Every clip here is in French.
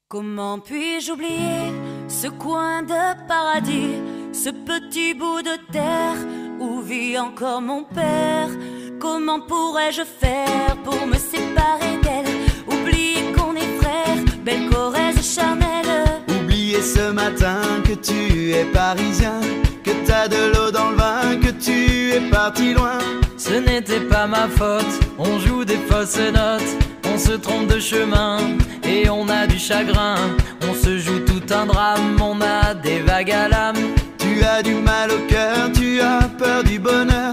Comment puis-je oublier ce coin de paradis, ce petit bout de terre où vit encore mon père? Comment pourrais-je faire pour me séparer d'elle? Oublier qu'on est frères, belle Corrèze charnelle. Oublier ce matin que tu es parisien, que t'as de l'eau dans le vin, que tu es parti loin. Ce n'était pas ma faute, on joue des fausses notes, on se trompe de chemin et on a du chagrin. On se joue tout un drame, on a des vagues à l'âme. Tu as du mal au cœur, tu as peur du bonheur.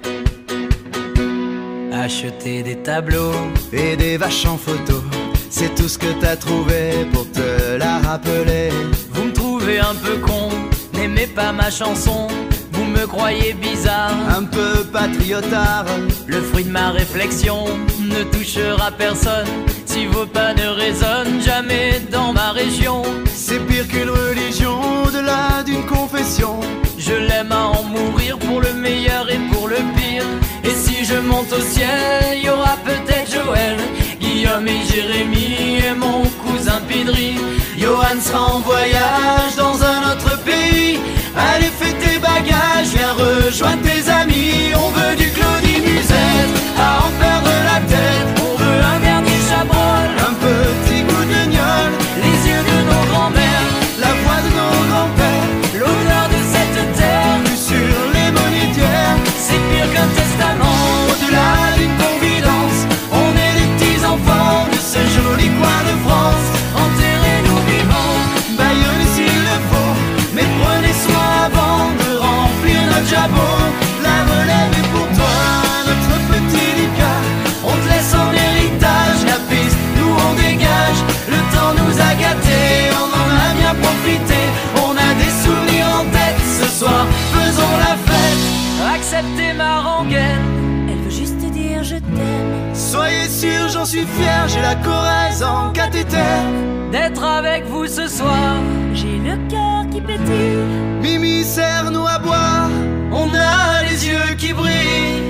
Acheter des tableaux et des vaches en photo, c'est tout ce que t'as trouvé pour te la rappeler. Vous me trouvez un peu con, n'aimez pas ma chanson. Vous me croyez bizarre, un peu patriotard. Le fruit de ma réflexion ne touchera personne si vos pas ne résonnent jamais dans ma région. C'est pire qu'une religion, au-delà d'une confession. Je l'aime à en mourir pour le meilleur et pour le pire. Et si je monte au ciel, y aura peut-être Joël, Guillaume et Jérémy et mon cousin Pidri. Johan sera en voyage dans un autre pays. Allez, fais tes bagages, viens rejoindre tes amis. On veut du Claudie Musette, à en perdre la tête. On veut un dernier Chabrol, un petit bout de gnôle, les yeux de nos grands-mères, la voix de nos grands-pères, l'odeur de cette terre, lue sur les monétaires. C'est pire qu'un testament, au-delà d'une confidence. On est les petits enfants de ce joli coin de France. enterrez-nous vivants, Baïonnez s'il le faut, mais prenez soin avant de remplir notre jabot. La relève est pour toi, notre petit Lucas. On te laisse en héritage la piste, nous on dégage. Le temps nous a gâtés, on en a bien profité. On a des souvenirs en tête, ce soir faisons la fête. acceptez ma rengaine. Elle veut juste dire je t'aime. Soyez sûrs, j'en suis fier, j'ai la Corrèze en cathéter. D'être avec vous ce soir, J'ai le cœur qui pétille. Mimi, serre-nous à boire, on a les yeux qui brillent.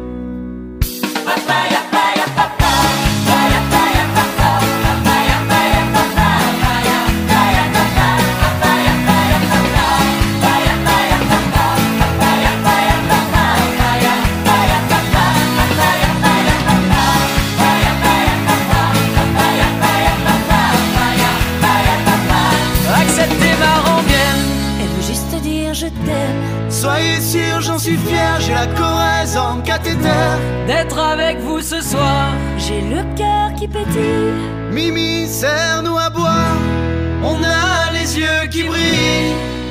acceptez ma rengaine. Elle veut juste dire je t'aime. Soyez sûrs, j'en suis fier, j'ai la Corrèze en cathéter. D'être avec vous ce soir, J'ai le cœur qui pétille. Mimi, serre-nous à boire, on a les yeux qui brillent.